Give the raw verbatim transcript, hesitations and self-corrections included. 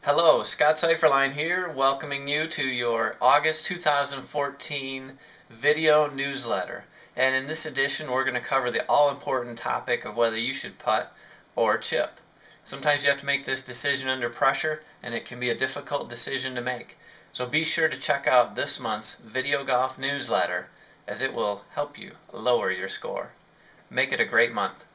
Hello, Scott Seifferlein here, welcoming you to your August two thousand fourteen video newsletter. And in this edition, we're going to cover the all-important topic of whether you should putt or chip. Sometimes you have to make this decision under pressure, and it can be a difficult decision to make. So be sure to check out this month's Video Golf newsletter, as it will help you lower your score. Make it a great month.